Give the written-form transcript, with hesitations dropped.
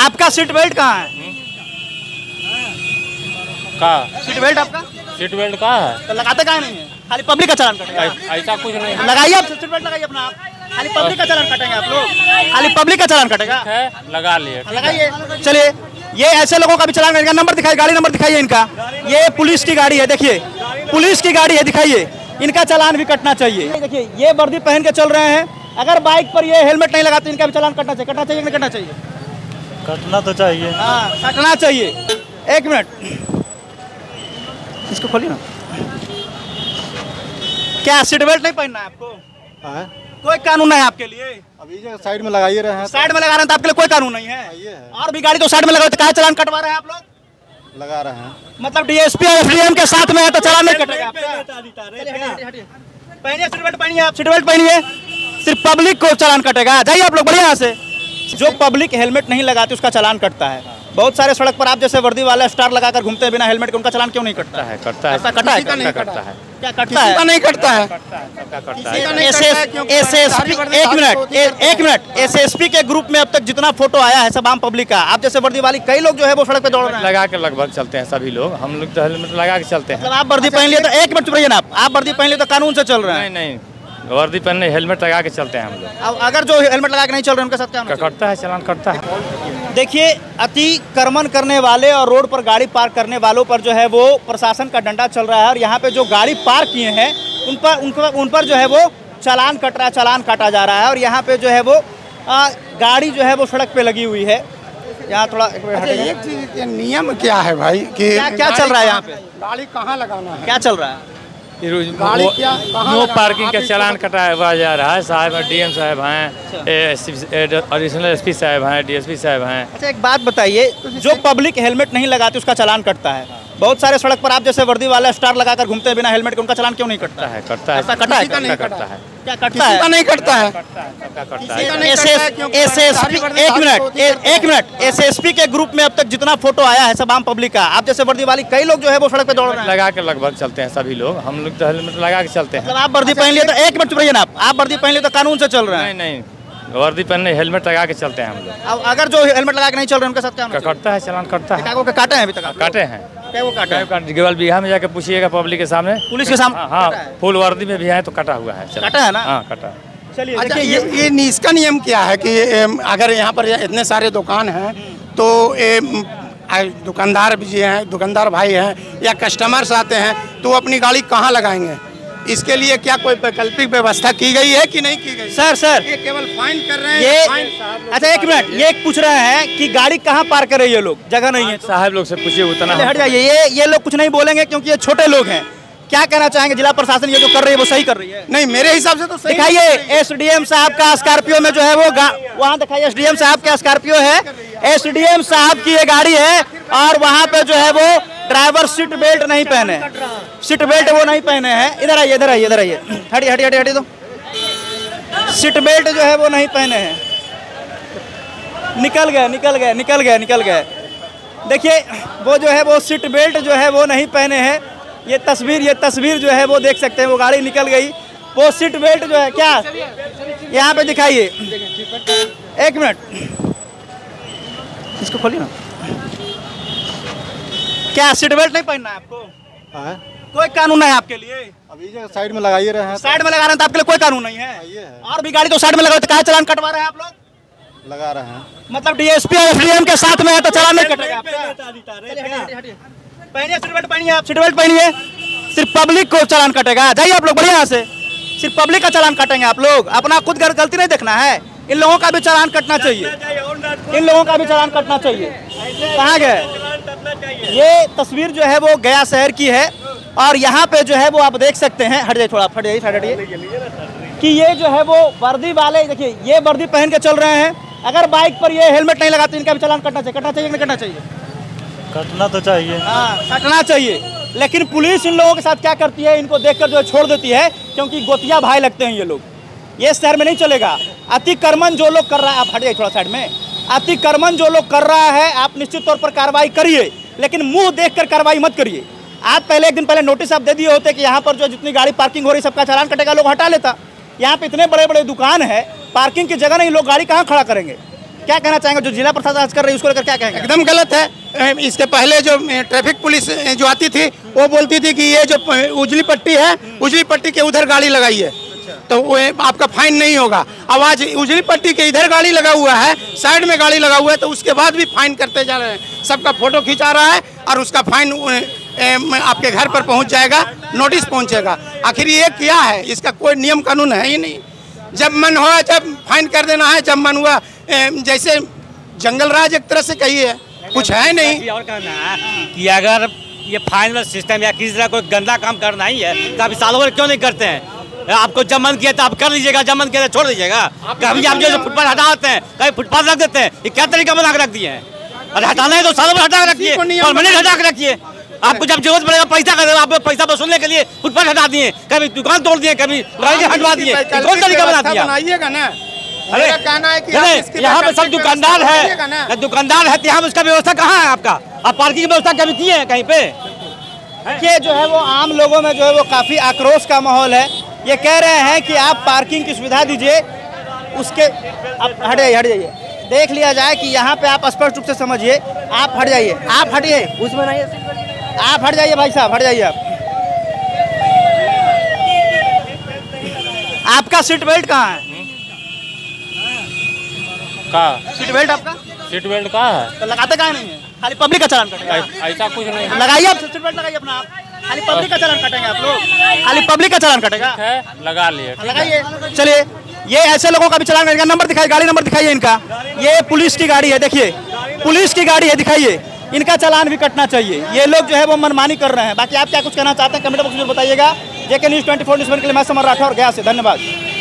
आपका seat belt कहाँ है? सीट बेल्ट आपका सीट बेल्ट कहाँ है? तो लगाते कहाँ नहीं है? खाली पब्लिक का चालान कटेगा। ऐसा कुछ नहीं लगाइए आप सीट बेल्ट लगाइए अपना आप। खाली पब्लिक का चालान कटेंगे आप लोग। खाली पब्लिक का चालान कटेगा। है, लगा लिए। लगाइए। चलिए ये ऐसे लोगों का भी चालान कटेगा। नंबर दिखाइए, गाड़ी नंबर दिखाइए इनका। ये पुलिस की गाड़ी है, देखिए पुलिस की गाड़ी है, दिखाइए। इनका चालान भी कटना चाहिए। देखिए ये वर्दी पहन के चल रहे हैं, अगर बाइक पर ये हेलमेट नहीं लगाते इनका भी चालान कटना चाहिए। कटना चाहिए कि नहीं कटना चाहिए? कटना तो चाहिए। हाँ कटना चाहिए। एक मिनट इसको खोलिए ना। क्या सीट बेल्ट नहीं पहनना है आपको? कोई कानून है आपके लिए? अभी जो साइड में लगाइए रहे हैं। साइड में लगा रहे हैं तो आपके लिए कोई कानून नहीं है। और भी गाड़ी तो साइड में लगा तो क्या चालान कटवा रहे हैं आप लोग? लगा रहे हैं। मतलब डीएसपी और एसडीएम के साथ में है तो चालान नहीं कटेगा आपका। पहनिए सीट बेल्ट, पहनिए आप सीट बेल्ट पहनिए। सिर्फ पब्लिक को चालान कटेगा। जाइए आप लोग बढ़िया से। जो पब्लिक हेलमेट नहीं लगाती उसका चालान कटता है। बहुत सारे सड़क पर आप जैसे वर्दी वाले स्टार लगाकर घूमते हैं बिना हेलमेट के, उनका चालान क्यों नहीं कटता है? करता है। ऐसा कटा है? करता है। क्या कटता है? नहीं कटता है। एसएसपी एक मिनट एसएसपी के ग्रुप में अब तक जितना फोटो आया है सब आम पब्लिक का। आप जैसे वर्दी वाली कई लोग जो है वो सड़क पे दौड़ रहे हैं। लगा के लगभग चलते हैं सभी लोग। हम लोग तो हेलमेट लगा के चलते हैं। मतलब आप वर्दी पहन लिए तो एक मिनट चुप रहिए ना। आप वर्दी पहन लिए तो कानून से चल रहे हैं। नहीं, वर्दी पहनने हेलमेट लगा के चलते हैं हम लोग। अब अगर जो हेलमेट लगा के नहीं चल रहे उनके साथ क्या होना चाहिए? कटता है, चालान कटता है। देखिए अतिक्रमण करने वाले और रोड पर गाड़ी पार्क करने वालों पर जो है वो प्रशासन का डंडा चल रहा है। और यहाँ पे जो गाड़ी पार्क किए हैं उन पर जो है वो चालान कट रहा है, चालान काटा जा रहा है। और यहाँ पे जो है वो गाड़ी जो है वो सड़क पे लगी हुई है। यहाँ थोड़ा एक चीज नियम क्या है भाई कि क्या चल रहा है यहाँ पे? गाड़ी कहाँ लगाना है? क्या चल रहा है? गाड़ी क्या नो पार्किंग का चालान कटाया जा रहा है। साहब डीएम साहब हैं, एडिशनल एसपी साहब हैं, डीएसपी साहब हैं। अच्छा एक बात बताइए, जो पब्लिक हेलमेट नहीं लगाती उसका चालान कटता है। बहुत सारे सड़क पर आप जैसे वर्दी वाले स्टार लगाकर घूमते हैं बिना हेलमेट के, उनका चालान क्यों नहीं कटता है? करता है। ऐसा कटा है? करता है। क्या कटता है? नहीं कटता है। एक मिनट एसएसपी के ग्रुप में अब तक जितना फोटो आया है सब आम पब्लिक का। आप जैसे वर्दी वाली कई लोग जो है वो सड़क पे दौड़ रहे हैं। लगा के लगभग चलते हैं सभी लोग। हम लोग तो हेलमेट लगा के चलते हैं। मतलब आप वर्दी पहन लिए तो एक मिनट चुप रहिए ना। आप वर्दी पहन लिए तो कानून से चल रहे हैं। नहीं, वर्दी पहनने हेलमेट लगा के चलते हैं हम लोग। अब अगर जो हेलमेट लगा के नहीं चल रहे उनके साथ क्या होना चाहिए? कटता है, चालान कटता है। क्या काटे हैं अभी तक? काटे हैं। क्या वो काटे हैं? केवल बिहार में जाके पूछिएगा पब्लिक के सामने, पुलिस के सामने। हाँ फुल वर्दी में भी है तो कटा हुआ है। काटा है ना? हाँ कटा है। चलिए अच्छा देखिए ये इसका नियम क्या है कि अगर यहाँ पर इतने सारे दुकान हैं तो दुकानदार भी हैं, दुकानदार भाई हैं या कस्टमर्स आते हैं तो वो अपनी गाड़ी कहाँ लगाएंगे? इसके लिए क्या कोई वैकल्पिक व्यवस्था की गई है कि नहीं की गई? सर ये केवल फाइन कर रहे हैं ये। अच्छा एक मिनट, ये पूछ रहे हैं कि गाड़ी कहाँ पार्क करे ये लोग, जगह नहीं है। साहब लोग से पूछिए उतना। हट जाइए, ये लोग कुछ नहीं बोलेंगे क्योंकि ये छोटे लोग हैं। क्या कहना चाहेंगे? जिला प्रशासन ये जो कर रही है वो सही कर रही है? नहीं, मेरे हिसाब से तो सही। दिखाइए एसडीएम साहब का स्कॉर्पियो में जो है वो वहाँ दिखाइए। एसडीएम साहब का स्कॉर्पियो है, एसडीएम साहब की ये गाड़ी है और वहाँ पे जो है वो ड्राइवर सीट बेल्ट नहीं पहने, सीट बेल्ट वो नहीं पहने हैं। इधर आइए, इधर आइए, इधर आइए। हटिए तो सीट बेल्ट जो है वो नहीं पहने हैं। निकल गए। देखिए वो जो है वो सीट बेल्ट जो है वो नहीं पहने हैं। ये तस्वीर जो है वो देख सकते हैं। वो गाड़ी निकल गई। वो सीट बेल्ट जो है क्या यहाँ पे दिखाइए। एक मिनट इसको खोलिए ना। क्या सीट बेल्ट नहीं पहनना है आपको? कोई कानून है आपके लिए? अभी जो साइड में लगाइए रहे हैं। साइड में लगा रहे हैं तो आपके लिए कोई कानून नहीं है। और भी गाड़ी तो साइड में लगा तो क्या चालान कटवा रहे हैं आप लोग? लगा रहे हैं। मतलब डीएसपी और एसडीएम के साथ में है तो चालान नहीं कटेगा आपका। पहनिए सीट बेल्ट, पहनिए आप सीट बेल्ट पहनिए। सिर्फ पब्लिक को चालान कटेगा। जाइए आप लोग बढ़िया से। सिर्फ पब्लिक का चालान काटेंगे आप लोग। अपना खुद गलती नहीं देखना है। इन लोगों का भी चालान कटना चाहिए। इन लोगों का भी चालान कटना चाहिए। कहाँ गए? ये तस्वीर जो है वो गया शहर की है और यहाँ पे जो है वो आप देख सकते हैं। हट जाइए थोड़ा, हट जाइए कि ये जो है वो वर्दी वाले, देखिए ये वर्दी पहन के चल रहे हैं। अगर बाइक पर ये हेलमेट नहीं लगाते इनका भी चालान कटना चाहिए। कटना चाहिए कि नहीं कटना चाहिए? कटना तो चाहिए। हाँ कटना चाहिए। लेकिन पुलिस इन लोगों के साथ क्या करती है? इनको देखकर जो छोड़ देती है क्योंकि गोतिया भाई लगते हैं ये लोग। ये शहर में नहीं चलेगा। अतिक्रमण जो लोग कर रहा है, आप हट जाइए थोड़ा साइड में। अतिक्रमण जो लोग कर रहा है आप निश्चित तौर पर कार्रवाई करिए, लेकिन मुंह देखकर कार्रवाई मत करिए। आप पहले एक दिन पहले नोटिस आप दे दिए होते कि यहाँ पर जो जितनी गाड़ी पार्किंग हो रही सबका चालान कटेगा, लोग हटा लेता। यहाँ पे इतने बड़े बड़े दुकान है, पार्किंग की जगह नहीं, लोग गाड़ी कहाँ खड़ा करेंगे? क्या कहना चाहेंगे जो जिला प्रशासन आज कर रही है उसको लेकर क्या कहेंगे? एकदम गलत है। इसके पहले जो ट्रैफिक पुलिस जो आती थी वो बोलती थी कि ये जो उजली पट्टी है, उजली पट्टी के उधर गाड़ी लगाई है तो वो आपका फाइन नहीं होगा। अब आज उजली पट्टी के इधर गाड़ी लगा हुआ है, साइड में गाड़ी लगा हुआ है, तो उसके बाद भी फाइन करते जा रहे हैं। सबका फोटो खिंचा रहा है और उसका फाइन आपके घर पर पहुंच जाएगा, नोटिस पहुंचेगा। आखिर ये क्या है? इसका कोई नियम कानून है ही नहीं। जब मन हुआ जब फाइन कर देना है, जब मन हुआ जैसे जंगल राज एक तरह से कहिए, कुछ है नहीं। और कहना है कि अगर ये फाइन वाला सिस्टम या किसी तरह कोई गंदा काम करना ही है तो आप सालों भर क्यों नहीं करते हैं? आपको जब मन किया तो आप कर लीजिएगा, जब मन किया तो छोड़ दीजिएगा। कभी आप जो फुटपाथ हटाते हैं, कभी फुटपाथ रख देते हैं, ये क्या तरीका बना के रख दिए हैं? और हटाना है तो सालों भर हटा के रखिए, परमानेंट हटा के रखिए। आपको जब जरूरत पड़ेगा पैसा का, आप पैसा वसूलने के लिए फुटपाथ हटा दिए, कभी दुकान तोड़ दिए, कभी गाड़ी हटवा दिए। कौन तरीका बना दिया? बनाइएगा ना। अरे कहना है कि यहाँ पे सब दुकानदार है, दुकानदार है, यहाँ पे उसका व्यवस्था कहाँ है आपका? आप पार्किंग की व्यवस्था कभी किए हैं कहीं पे? ये जो है वो आम लोगों में जो है वो काफ़ी आक्रोश का माहौल है। ये कह रहे हैं कि आप पार्किंग की सुविधा दीजिए, उसके आप हट जाइए, देख लिया जाए कि यहाँ पे आप स्पष्ट रूप से समझिए। आप हट जाइए, आप हटिए, उसमें नहीं, आप हट जाइए भाई साहब, हट जाइए आप। आपका सीट बेल्ट कहाँ है? सीट बेल्ट आपका? सीट बेल्ट का है तो लगाते कहाँ नहीं है? खाली पब्लिक का चालान कटेगा। ऐसा कुछ नहीं लगाइए आप सीट बेल्ट, लगाइए अपना आप। खाली पब्लिक का चालान कटेंगे आप लोग, खाली पब्लिक का चालान कटेगा। है, लगा लिए। लगाइए। चलिए, ये ऐसे लोगों का भी चालान कटेगा। नंबर दिखाइए, गाड़ी नंबर दिखाइए इनका। ये पुलिस की गाड़ी है, देखिए पुलिस की गाड़ी है, दिखाइए। इनका चालान भी कटना चाहिए। ये लोग जो है वो मनमानी कर रहे हैं। बाकी आप क्या कुछ कहना चाहते हैं कमेंट बॉक्स में बताइएगा। जेके न्यूज़ 24 न्यूज़ के लिए मैं समर राठौर गया से, धन्यवाद।